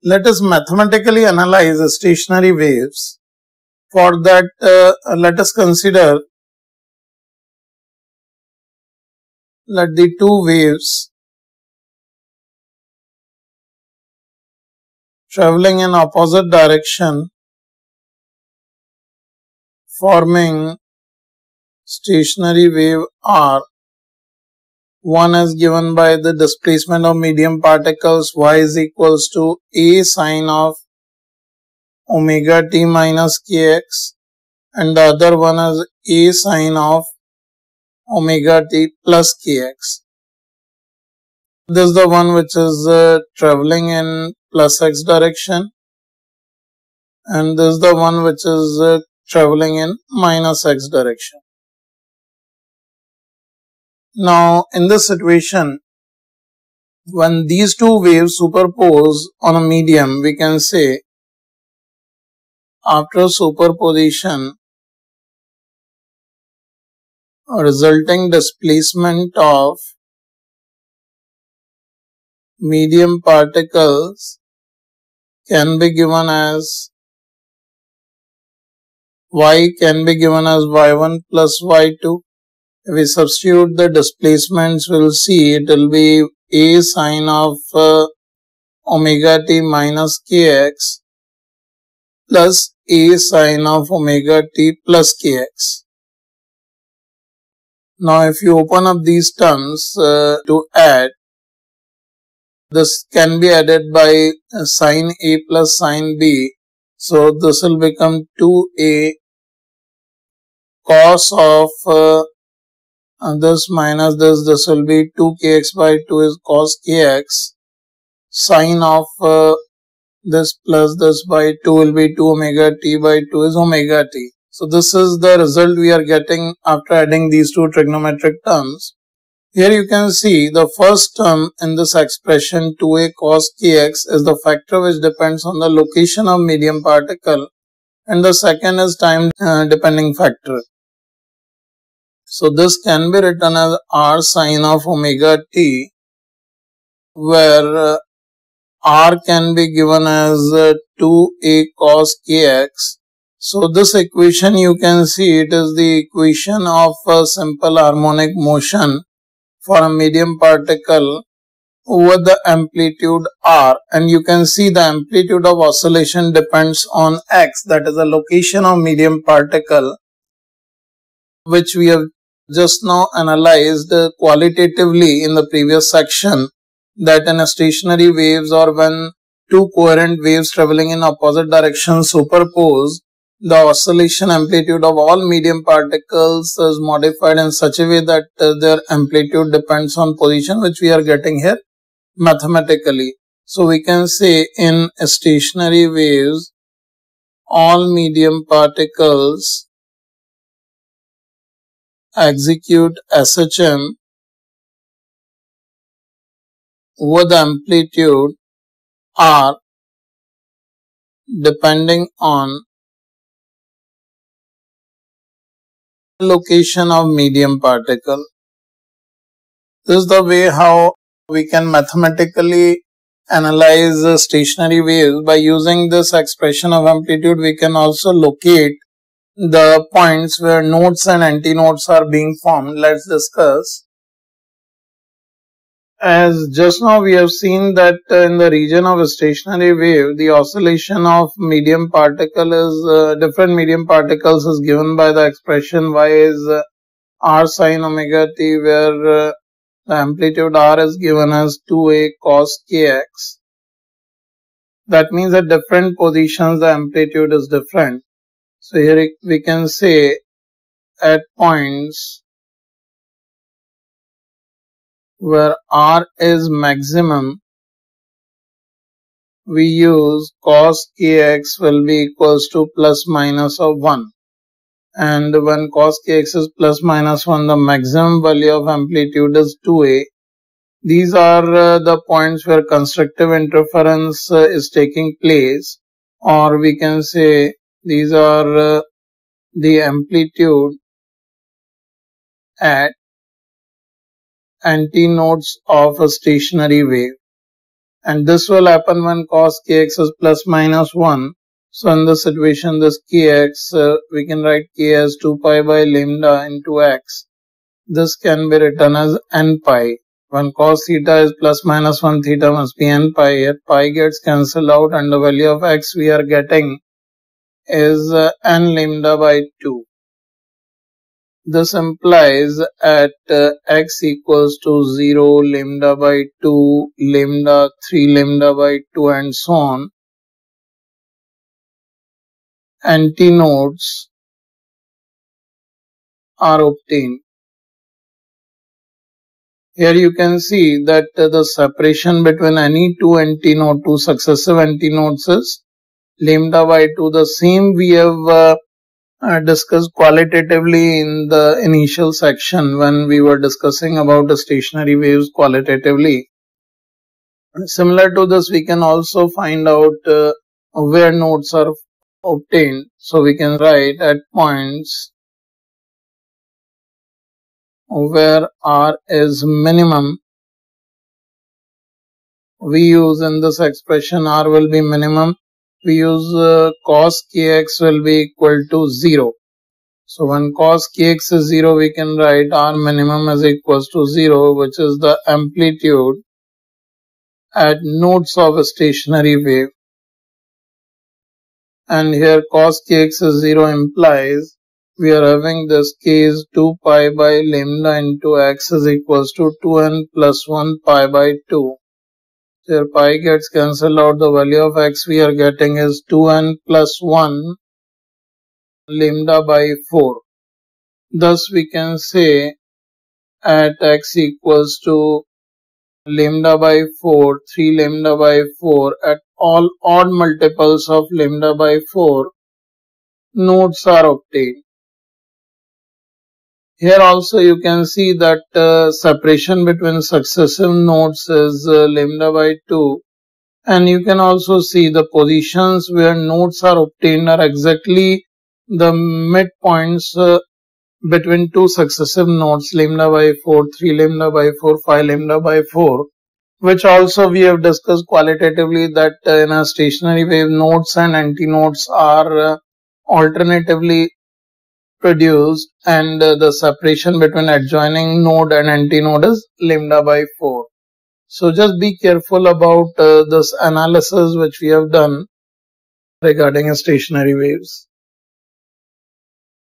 let us mathematically analyze stationary waves. For that, let us consider let the two waves traveling in opposite direction forming stationary wave R. One is given by the displacement of medium particles y is equals to a sine of omega t minus kx, and the other one is a sine of omega t plus kx. This is the one which is traveling in plus x direction, and this is the one which is traveling in minus x direction. Now, in this situation, when these two waves superpose on a medium, we can say after superposition, a resulting displacement of medium particles can be given as y can be given as y1 plus y2. If we substitute the displacements, we'll see it will be a sine of omega t minus kx plus a sine of omega t plus kx. Now, if you open up these terms to add, this can be added by sine a plus sine b. So, this will become 2a cos of this minus this will be 2kx by 2 is cos kx. Sine of this plus this by 2 will be 2 omega t by 2 is omega t. So, this is the result we are getting after adding these two trigonometric terms. Here you can see the first term in this expression 2a cos kx is the factor which depends on the location of medium particle, and the second is time depending factor. So, this can be written as r sine of omega t, where r can be given as 2a cos kx. So, this equation you can see it is the equation of a simple harmonic motion for a medium particle over the amplitude r, and you can see the amplitude of oscillation depends on x, that is the location of medium particle, which we have just now analyzed qualitatively in the previous section, that in stationary waves or when two coherent waves traveling in opposite directions superpose, the oscillation amplitude of all medium particles is modified in such a way that their amplitude depends on position, which we are getting here mathematically. So, we can say in stationary waves, all medium particles execute SHM over the amplitude R depending on location of medium particle. This is the way how we can mathematically analyze stationary waves. By using this expression of amplitude, we can also locate the points where nodes and antinodes are being formed. Let's discuss. As just now we have seen that in the region of a stationary wave, the oscillation of medium particle is different medium particles is given by the expression y is r sine omega t, where the amplitude r is given as 2a cos kx. That means at different positions the amplitude is different. So here we can say at points where r is maximum, we use cos kx will be equals to plus minus of 1. And when cos kx is plus minus 1, the maximum value of amplitude is 2a. These are the points where constructive interference is taking place, or we can say these are the amplitude at antinodes of a stationary wave. And this will happen when cos kx is plus minus 1. So in this situation, this kx, we can write k as 2 pi by lambda into x. This can be written as n pi. When cos theta is plus minus 1, theta must be n pi. Here pi gets cancelled out and the value of x we are getting is n lambda by 2. This implies at x equals to 0, lambda by 2, lambda, 3 lambda by 2 and so on, antinodes are obtained. Here you can see that the separation between any two antinode, two successive antinodes is lambda by 2. The same we have discussed qualitatively in the initial section when we were discussing about the stationary waves qualitatively. Similar to this, we can also find out where nodes are obtained. So we can write at points where R is minimum. We use in this expression R will be minimum. We use cos kx will be equal to 0. So when cos kx is 0, we can write R minimum is equals to 0, which is the amplitude at nodes of a stationary wave. And here cos kx is 0 implies we are having this k is 2 pi by lambda into x is equals to 2n plus 1 pi by 2. Here pi gets cancelled out. The value of x we are getting is 2n plus 1 lambda by 4. Thus we can say at x equals to lambda by 4, 3 lambda by 4, at all odd multiples of lambda by 4, nodes are obtained. Here also you can see that separation between successive nodes is lambda by 2. And you can also see the positions where nodes are obtained are exactly the midpoints between two successive nodes, lambda by 4, 3 lambda by 4, 5 lambda by 4, which also we have discussed qualitatively that in a stationary wave, nodes and antinodes are alternatively produced, and the separation between adjoining node and antinode is lambda by 4. So just be careful about this analysis which we have done regarding stationary waves.